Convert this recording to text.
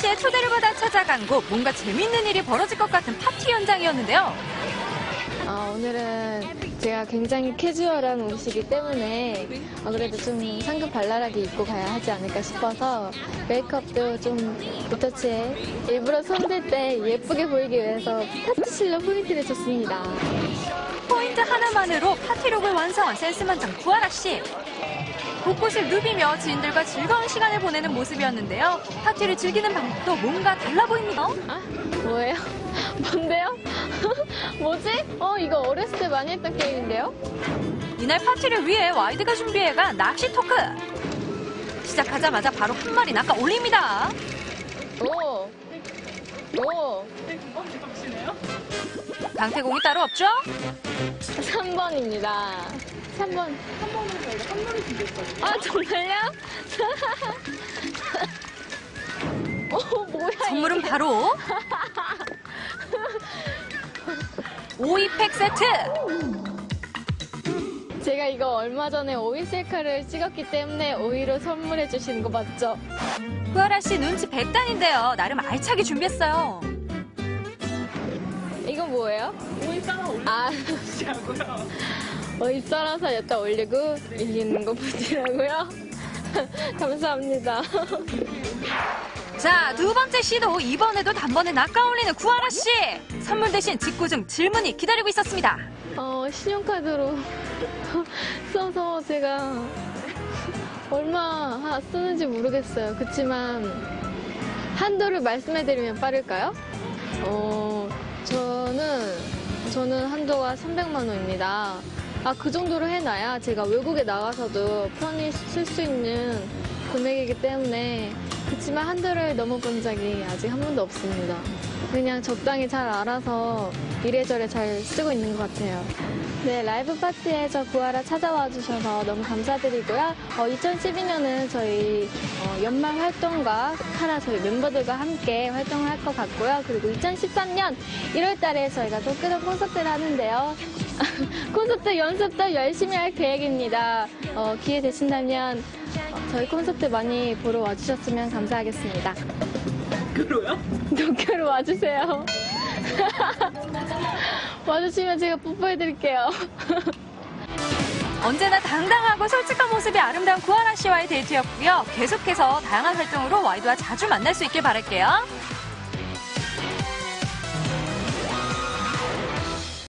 씨의 초대를 받아 찾아간 곳, 뭔가 재밌는 일이 벌어질 것 같은 파티 현장이었는데요. 오늘은 제가 굉장히 캐주얼한 옷이기 때문에 그래도 좀 상급 발랄하게 입고 가야 하지 않을까 싶어서 메이크업도 좀 리터치에 일부러 손댈 때 예쁘게 보이기 위해서 타투실로 포인트를 줬습니다. 포인트 하나만으로 파티룩을 완성한 센스만장 구하라 씨. 곳곳을 누비며 지인들과 즐거운 시간을 보내는 모습이었는데요. 파티를 즐기는 방법도 뭔가 달라 보입니다. 뭐예요? 뭔데요? 뭐지? 이거 어렸을 때 많이 했던 게임인데요? 이날 파티를 위해 와이드가 준비해간 낚시 토크. 시작하자마자 바로 한 마리 낚아 올립니다. 오. 강태공이 따로 없죠? 3번입니다. 3번. 3번은 저희가 선물을 준비했거든요. 아, 정말요? 뭐야. 선물은 바로 오이팩 세트. 제가 이거 얼마 전에 오이 셀카를 찍었기 때문에 오이로 선물해 주시는 거 맞죠? 구하라 씨 눈치 100단인데요. 나름 알차게 준비했어요. 이건 뭐예요? 오이 썰어 올려주시고요. 오이 썰어서 여기다 올리고 이기는 거 보시라고요? 감사합니다. 자, 두 번째 시도. 이번에도 단번에 낚아 올리는 구하라 씨. 선물 대신 직구중 질문이 기다리고 있었습니다. 신용카드로 써서 제가 얼마 쓰는지 모르겠어요. 그렇지만 한도를 말씀해드리면 빠를까요? 저는 한도가 300만 원입니다. 그 정도로 해놔야 제가 외국에 나가서도 편히 쓸 수 있는 금액이기 때문에. 그렇지만 한도를 넘어본 적이 아직 한 번도 없습니다. 그냥 적당히 잘 알아서 이래저래 잘 쓰고 있는 것 같아요. 네, 라이브 파티에 저 구하라 찾아와 주셔서 너무 감사드리고요. 2012년은 저희 연말 활동과 카라 저희 멤버들과 함께 활동을 할 것 같고요. 그리고 2013년 1월 달에 저희가 또 끄덕 콘서트를 하는데요. 콘서트 연습도 열심히 할 계획입니다. 기회 되신다면 저희 콘서트 많이 보러 와주셨으면 감사하겠습니다. 그로요? 도쿄로 와주세요. 와주시면 제가 뽀뽀해드릴게요. 언제나 당당하고 솔직한 모습이 아름다운 구하라 씨와의 데이트였고요. 계속해서 다양한 활동으로 와이드와 자주 만날 수 있길 바랄게요.